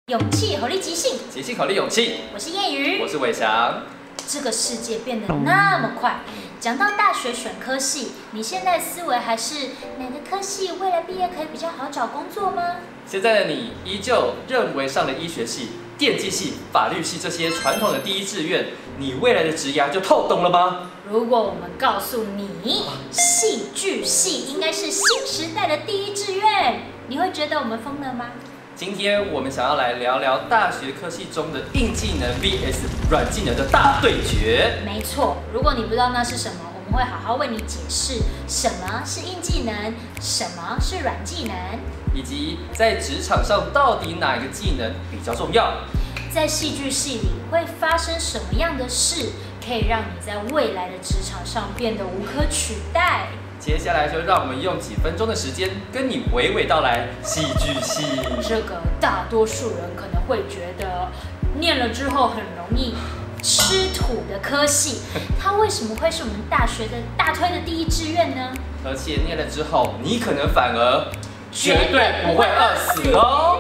勇气合力即兴， 即兴口力勇气。 我是叶瑜， 我是伟翔。 这个世界变得那么快，讲到大学选科系，你现在思维还是哪个科系未来毕业可以比较好找工作吗？ 现在的你依旧认为上了医学系、电机系、法律系这些传统的第一志愿，你未来的职涯就透懂了吗？ 如果我们告诉你，戏剧系应该是新时代的第一志愿，你会觉得我们疯了吗？ 今天我们想要来聊聊大学科系中的硬技能 vs 软技能的大对决。 没错，如果你不知道那是什么，我们会好好为你解释什么是硬技能，什么是软技能， 以及在职场上到底哪一个技能比较重要。 在戏剧系里会发生什么样的事，可以让你在未来的职场上变得无可取代。 接下来就让我们用几分钟的时间跟你娓娓道来戏剧系。 这个大多数人可能会觉得念了之后很容易吃土的科系，它为什么会是我们大学的大推的第一志愿呢？ 而且念了之后，你可能反而绝对不会饿死哦。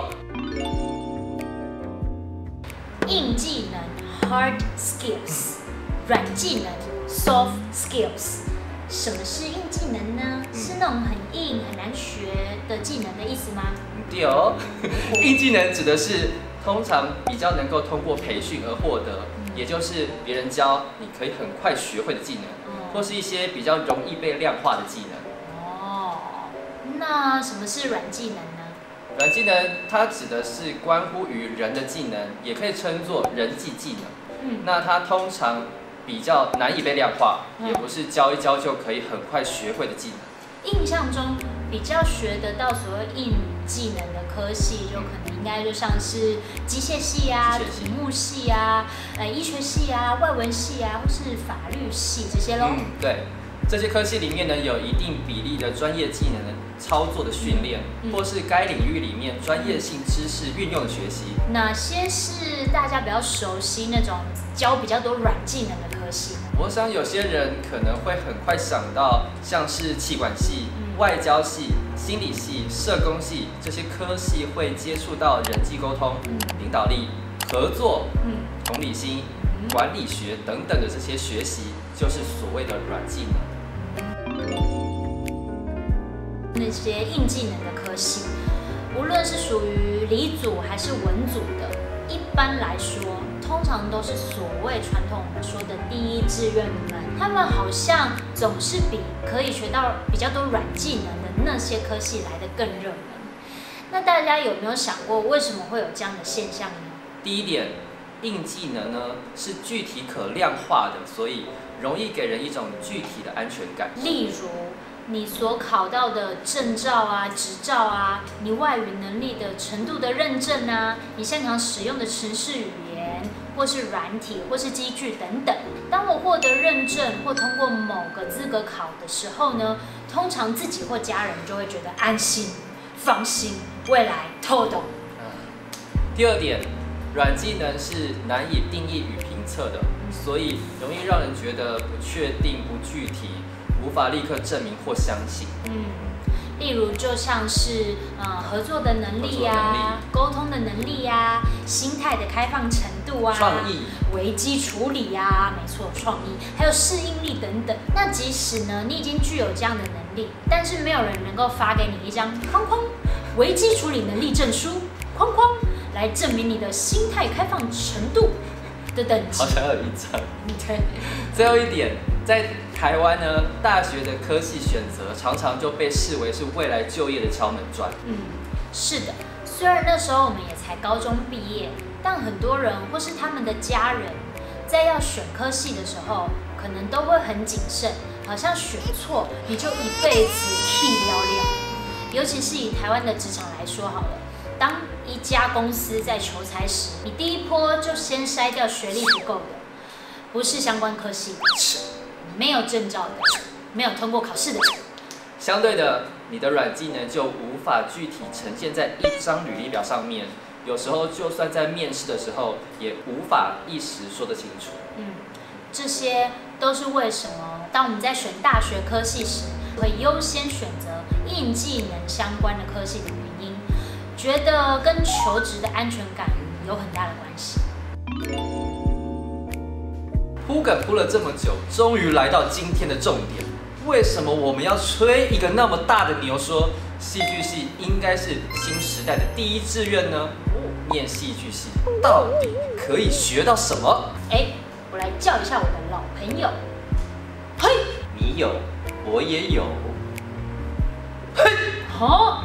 硬技能 hard skills， 软技能 soft skills。什么是硬技能呢？是那种很硬很难学的技能的意思吗？ 对哦，硬技能指的是通常比较能够通过培训而获得，也就是别人教你可以很快学会的技能，或是一些比较容易被量化的技能。 哦，那什么是软技能呢？ 软技能它指的是关乎于人的技能，也可以称作人际技能。那它通常比较难以被量化，也不是教一教就可以很快学会的技能。 印象中比较学得到所谓硬技能的科系，就可能应该就像是机械系啊、土木系啊、医学系啊、外文系啊，或是法律系这些咯。 对，这些科系里面呢，有一定比例的专业技能的操作的训练，或是该领域里面专业性知识运用的学习。 哪些是大家比较熟悉那种教比较多软技能的科系呢？ 我想有些人可能会很快想到，像是企管系、外交系、心理系、社工系这些科系会接触到人际沟通、领导力、合作、同理心、管理学等等的这些学习，就是所谓的软技能。 那些硬技能的科系，无论是属于理组还是文组的，一般来说，通常都是所谓传统我们说的第一志愿们，他们好像总是比可以学到比较多软技能的那些科系来得更热门。那大家有没有想过，为什么会有这样的现象呢？ 第一点，硬技能呢是具体可量化的，所以容易给人一种具体的安全感。 例如你所考到的证照啊、执照啊，你外语能力的程度的认证啊，你擅长使用的程式语言，或是软体，或是机具等等。当我获得认证或通过某个资格考的时候呢，通常自己或家人就会觉得安心、放心，未来透懂。 第二点，软技能是难以定义与评测的，所以容易让人觉得不确定、不具体，无法立刻证明或相信。 例如就像是合作的能力啊、沟通的能力啊、心态的开放程度啊、 创意、 危机处理啊，没错，创意，还有适应力等等。那即使呢你已经具有这样的能力，但是没有人能够发给你一张框框危机处理能力证书框框来证明你的心态开放程度的等级。 好想要有一张。 对。 最后一点，在台湾呢，大学的科系选择常常就被视为是未来就业的敲门砖。 是的，虽然那时候我们也才高中毕业，但很多人或是他们的家人，在要选科系的时候，可能都会很谨慎，好像选错你就一辈子屁了了。尤其是以台湾的职场来说好了，当一家公司在求才时，你第一波就先筛掉学历不够的，不是相关科系的，没有证照的，没有通过考试的。 相对的，你的软技能就无法具体呈现在一张履历表上面，有时候就算在面试的时候，也无法一时说得清楚。 这些都是为什么当我们在选大学科系时，会优先选择硬技能相关的科系的原因。 觉得跟求职的安全感有很大的关系。 铺梗铺了这么久，终于来到今天的重点。为什么我们要吹一个那么大的牛说戏剧系应该是新时代的第一志愿呢？念戏剧系到底可以学到什么？ 我来叫一下我的老朋友。嘿， 你有，我也有。 嘿，好。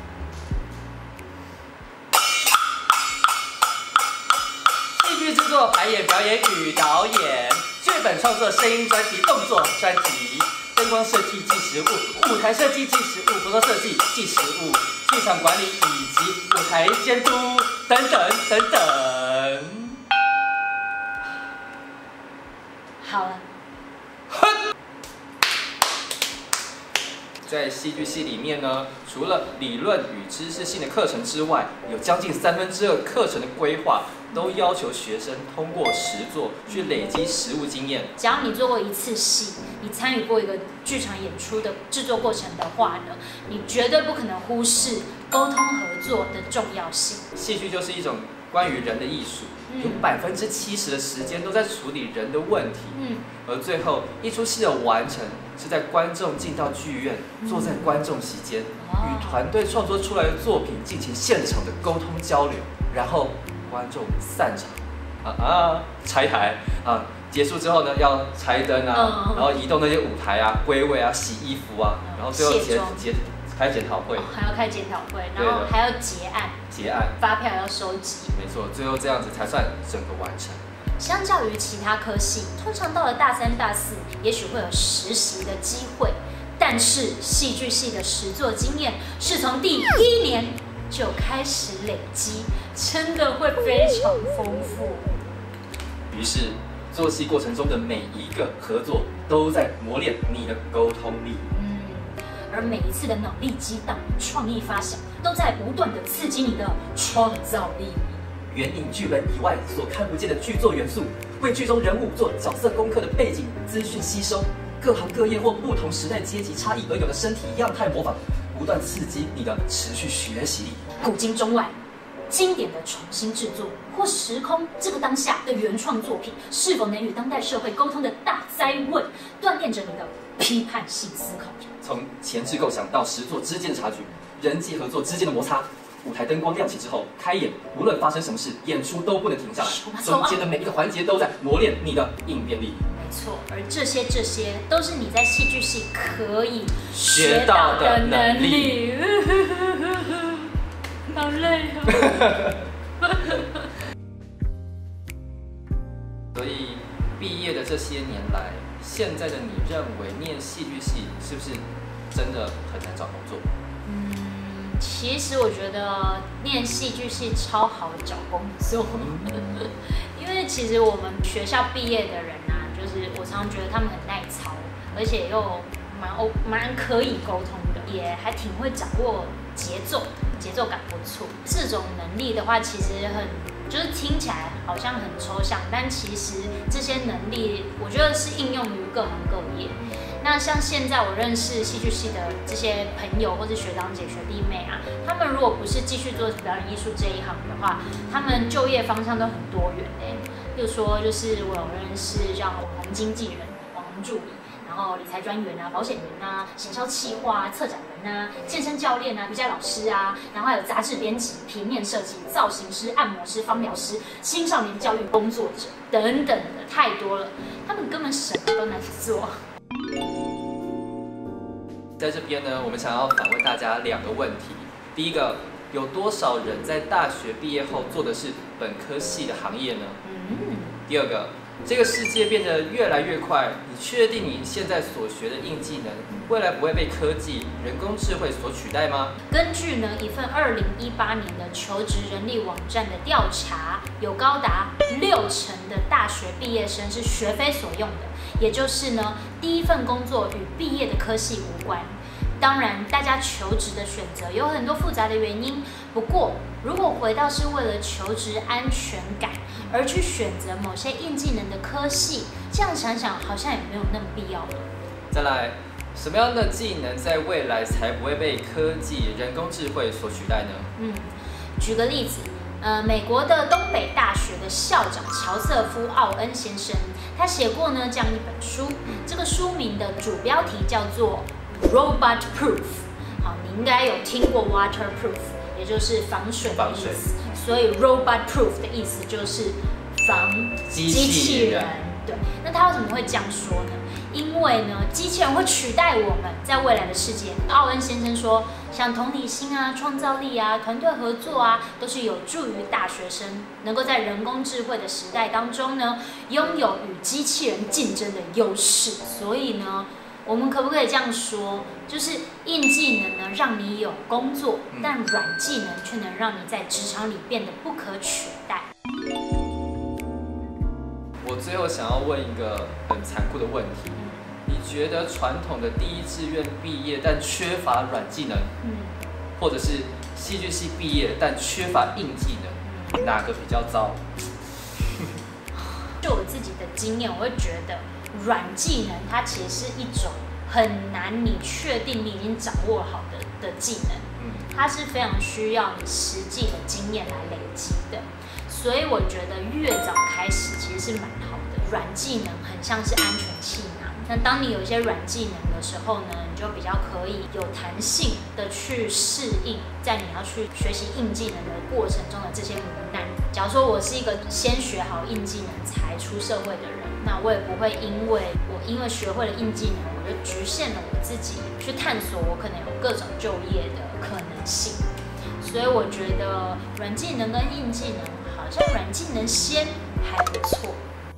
戏剧制作、排演、表演与导演，剧本创作、声音专辑、动作专辑。灯光设计计时务，舞台设计计时务，服装设计计时务，剧场管理以及舞台监督等等等等。 好了。 在戏剧系里面呢，除了理论与知识性的课程之外，有将近2/3课程的规划都要求学生通过实作去累积实务经验。 只要你做过一次戏，你参与过一个剧场演出的制作过程的话呢，你绝对不可能忽视沟通合作的重要性。 戏剧就是一种关于人的艺术，有70%的时间都在处理人的问题，而最后一出戏的完成是在观众进到剧院，坐在观众席间，与团队创作出来的作品进行现场的沟通交流，然后观众散场，拆台啊，结束之后呢，要拆灯啊，然后移动那些舞台啊，归位啊，洗衣服啊，然后最后开检讨会， 还要开检讨会，然后还要结案，发票要收集， 没错，最后这样子才算整个完成。 相较于其他科系，通常到了大3、大4，也许会有实习的机会，但是戏剧系的实作经验是从第1年就开始累积，真的会非常丰富。 于是，做戏过程中的每一个合作都在磨练你的沟通力。 而每一次的脑力激荡、创意发想，都在不断的刺激你的创造力。 援引剧本以外所看不见的剧作元素，为剧中人物做角色功课的背景资讯吸收，各行各业或不同时代阶级差异而有的身体样态模仿，不断刺激你的持续学习力。 古今中外，经典的重新制作或时空这个当下的原创作品，是否能与当代社会沟通的大哉问，锻炼着你的批判性思考。 从前置构想到实作之间的差距，人际合作之间的摩擦，舞台灯光亮起之后开演，无论发生什么事，演出都不能停下来，中间的每一个环节都在磨练你的应变力。 没错，而这些都是你在戏剧系可以学到的能力。 好累哦。 所以毕业的这些年来，现在的你认为念戏剧系是不是真的很难找工作？ 其实我觉得念戏剧系超好找工作，因为其实我们学校毕业的人啊，就是我常常觉得他们很耐操，而且又蛮可以沟通的，也还挺会掌握节奏感不错。这种能力的话，其实就是听起来好像很抽象，但其实这些能力，我觉得是应用于各行各业。那像现在我认识戏剧系的这些朋友或是学长姐、学弟妹啊，他们如果不是继续做表演艺术这一行的话，他们就业方向都很多元例如说，就是我有认识像网红经纪人、网红助理，然后理财专员啊、保险员啊、行销企划啊、策展人啊、健身教练啊、瑜伽老师啊，然后还有杂志编辑、平面设计、造型师、按摩师、芳疗师、青少年教育工作者等等的，太多了，他们根本什么都能做。 在这边呢，我们想要反问大家2个问题。第一个，有多少人在大学毕业后做的是本科系的行业呢？第二个，这个世界变得越来越快，你确定你现在所学的硬技能，未来不会被科技、人工智慧所取代吗？ 根据呢一份2018年的求职人力网站的调查，有高达60%的大学毕业生是学非所用的。也就是呢，第一份工作与毕业的科系无关。当然，大家求职的选择有很多复杂的原因。不过，如果回到是为了求职安全感而去选择某些硬技能的科系，这样想想好像也没有那么必要了。 再来，什么样的技能在未来才不会被科技、人工智慧所取代呢？ 举个例子，美国的东北大学的校长乔瑟夫·奥恩先生，他写过呢这样一本书，这个书名的主标题叫做 Robot Proof。好，你应该有听过 Waterproof， 也就是防水的意思，所以 Robot Proof 的意思就是防机器人。对，那他为什么会这样说呢？因为呢，机器人会取代我们在未来的世界。奥恩先生说，像同理心啊、创造力啊、团队合作啊，都是有助于大学生能够在人工智慧的时代当中呢，拥有与机器人竞争的优势。所以呢，我们可不可以这样说？就是硬技能呢，让你有工作，但软技能却能让你在职场里变得不可取代。 我最后想要问一个很残酷的问题，你觉得传统的第一志愿毕业但缺乏软技能，或者是戏剧系毕业但缺乏硬技能，哪个比较糟？ 就我自己的经验，我会觉得软技能它其实是一种很难你确定你已经掌握好的技能，它是非常需要你实际的经验来累积的。所以我觉得越早开始其实是蛮好的。软技能很像是安全气囊，那当你有一些软技能的时候呢，你就比较可以有弹性的去适应在你要去学习硬技能的过程中的这些磨难。假如说我是一个先学好硬技能才出社会的人，那我也不会因为学会了硬技能，我就局限了我自己去探索我可能有各种就业的可能性。所以我觉得软技能跟硬技能好像软技能先还不错。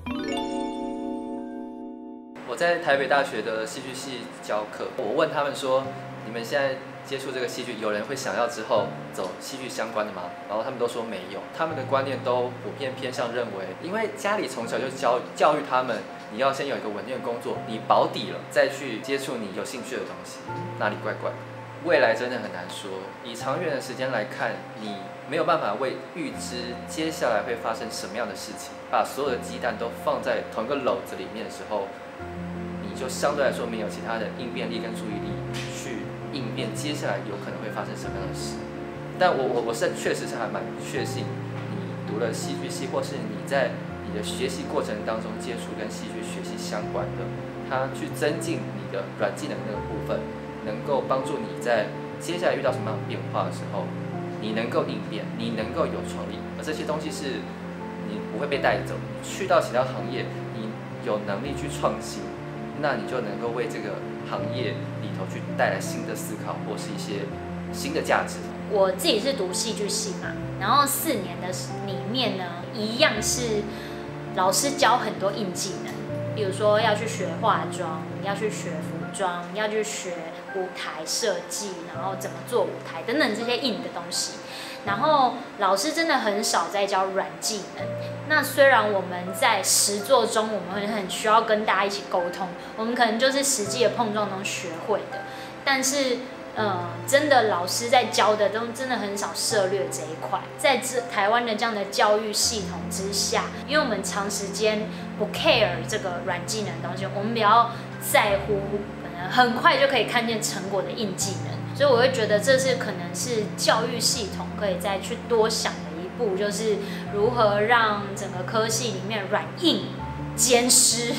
我在台北大学的戏剧系教课，我问他们说，你们现在接触这个戏剧，有人会想要之后走戏剧相关的吗？然后他们都说没有，他们的观念都普遍偏向认为，因为家里从小就教育他们，你要先有一个稳定的工作，你保底了再去接触你有兴趣的东西，哪里怪怪的？未来真的很难说，以长远的时间来看，你没有办法为预知接下来会发生什么样的事情，把所有的鸡蛋都放在同一个篓子里面的时候，你就相对来说没有其他的应变力跟注意力去应变接下来有可能会发生什么样的事。但我是确实是还蛮确信，你读了戏剧系，或是你在你的学习过程当中接触跟戏剧学习相关的，它去增进你的软技能那个部分，能够帮助你在接下来遇到什么样的变化的时候，你能够应变，你能够有创意，而这些东西是你不会被带走。你去到其他行业，你有能力去创新，那你就能够为这个行业里头去带来新的思考，或是一些新的价值。 我自己是读戏剧系嘛，然后4年的里面呢，一样是老师教很多硬技能，比如说要去学化妆，要去学服装，要去学舞台设计，然后怎么做舞台等等这些硬的东西。然后老师真的很少在教软技能。那虽然我们在实作中，我们很需要跟大家一起沟通，我们可能就是实际的碰撞中学会的，但是真的老师在教的都真的很少涉猎这一块。在台湾的这样的教育系统之下，因为我们长时间不 care 这个软技能的东西，我们比较在乎很快就可以看见成果的硬技能，所以我会觉得这是可能是教育系统可以再去多想的一步，就是如何让整个科系里面软硬兼施。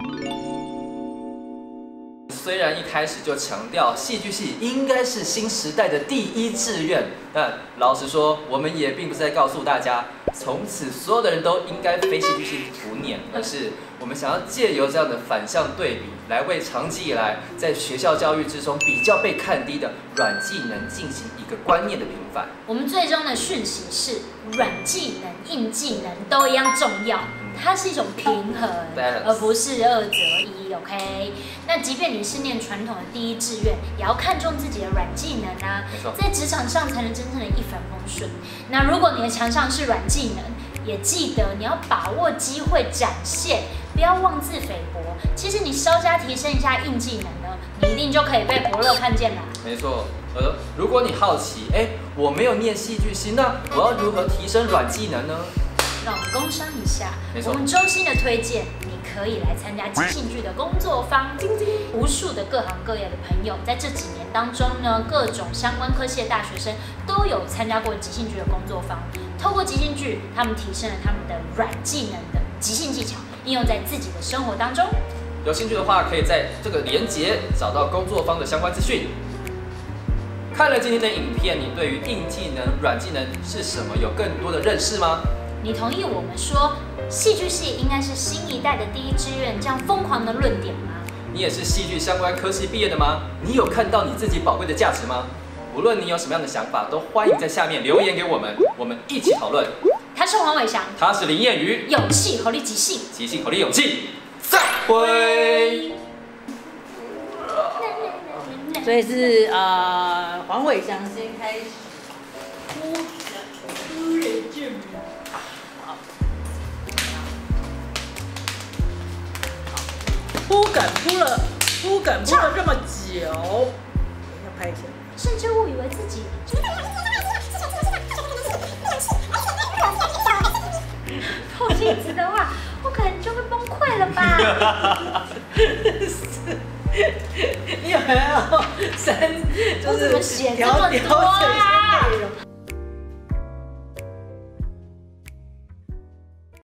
虽然一开始就强调戏剧系应该是新时代的第一志愿，但老实说，我们也并不是在告诉大家，从此所有的人都应该非戏剧系不念，而是我们想要借由这样的反向对比，来为长期以来在学校教育之中比较被看低的软技能进行一个观念的平反。 我们最终的讯息是，软技能、硬技能都一样重要，它是一种平衡，而不是2择1。OK， 那即便你是念传统的第一志愿，也要看重自己的软技能啊，在职场上才能真正的一帆风顺。那如果你的强项是软技能，也记得你要把握机会展现，不要妄自菲薄。其实你稍加提升一下硬技能呢，你一定就可以被伯乐看见啦。 没错，如果你好奇，我没有念戏剧系，那我要如何提升软技能呢？ 让我们工商一下，我们衷心的推荐你可以来参加即兴剧的工作坊。无数的各行各业的朋友，在这几年当中呢，各种相关科系的大学生都有参加过即兴剧的工作坊。透过即兴剧，他们提升了他们的软技能的即兴技巧，应用在自己的生活当中。 有兴趣的话，可以在这个连结找到工作坊的相关资讯。看了今天的影片，你对于硬技能、软技能是什么有更多的认识吗？ 你同意我们说戏剧系应该是新一代的第一志愿这样疯狂的论点吗？ 你也是戏剧相关科系毕业的吗？你有看到你自己宝贵的价值吗？无论你有什么样的想法，都欢迎在下面留言给我们，我们一起讨论。 他是黄伟翔， 他是林彦瑜， 勇气、活力、即兴， 即兴、活力、勇气，再会。 所以是黄伟翔先开始。铺梗铺了这么久，要拍一下。 甚至误以为自己透镜子的话，我可能就会崩溃了吧？ 你有没有就是我怎么写这么多啊？ 调整一些内容？